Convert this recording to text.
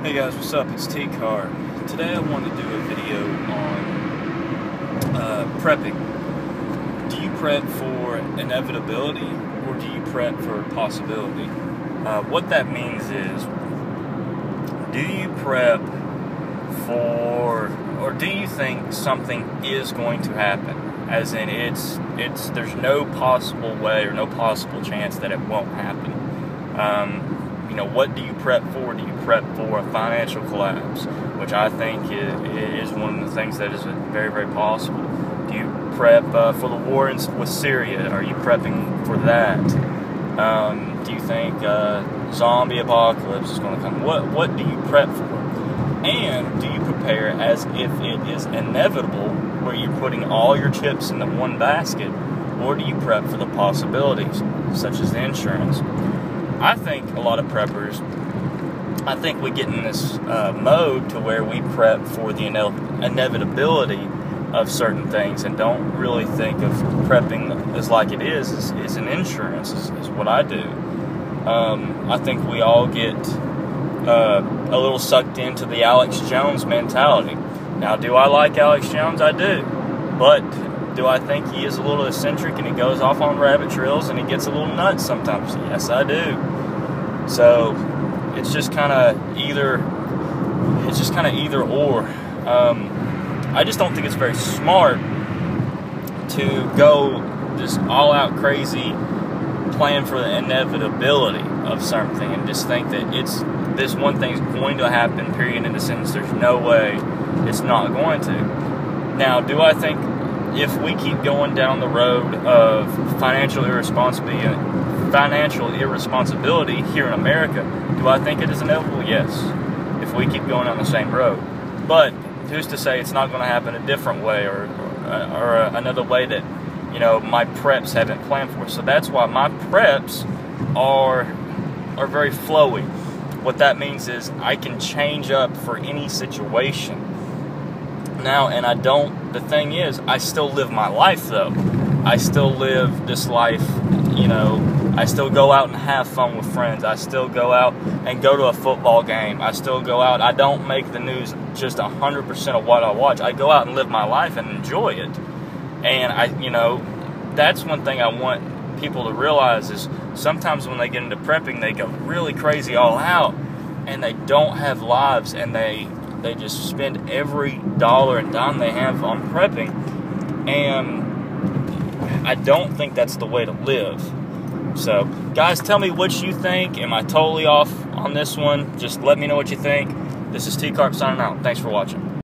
Hey guys, what's up? It's T-Car. Today I want to do a video on prepping. Do you prep for inevitability or do you prep for possibility? What that means is, do you prep for, or do you think something is going to happen? As in, there's no possible way or no possible chance that it won't happen. What do you prep for? Do you prep for a financial collapse, which I think is one of the things that is very, very possible? Do you prep for the war with Syria? Are you prepping for that? Do you think zombie apocalypse is going to come? What do you prep for? And do you prepare as if it is inevitable, where you're putting all your chips into one basket, or do you prep for the possibilities, such as the insurance? I think a lot of preppers, we get in this mode to where we prep for the inevitability of certain things and don't really think of prepping as like it is an insurance, is what I do. I think we all get a little sucked into the Alex Jones mentality. Now, do I like Alex Jones? I do. But do I think he is a little eccentric and he goes off on rabbit trails and he gets a little nuts sometimes? Yes, I do. So it's just kind of either or. I just don't think it's very smart to go just all out crazy plan for the inevitability of something and just think that this one thing's going to happen, period, in the sentence. There's no way it's not going to. Now, do I think if we keep going down the road of financial irresponsibility here in America, do I think it is inevitable? Yes, if we keep going on the same road. But who's to say it's not going to happen a different way or another way that my preps haven't planned for? So that's why my preps are very flowy. What that means is I can change up for any situation. Now, and the thing is, I still live my life though. I still live this life, I still go out and have fun with friends. I still go out and go to a football game. I still go out. I don't make the news just 100% of what I watch. I go out and live my life and enjoy it. And that's one thing I want people to realize is sometimes when they get into prepping, they go really crazy all out and they don't have lives, and they just spend every dollar and dime they have on prepping. And I don't think that's the way to live. So, guys, tell me what you think. Am I totally off on this one? Just let me know what you think. This is T-Carp signing out. Thanks for watching.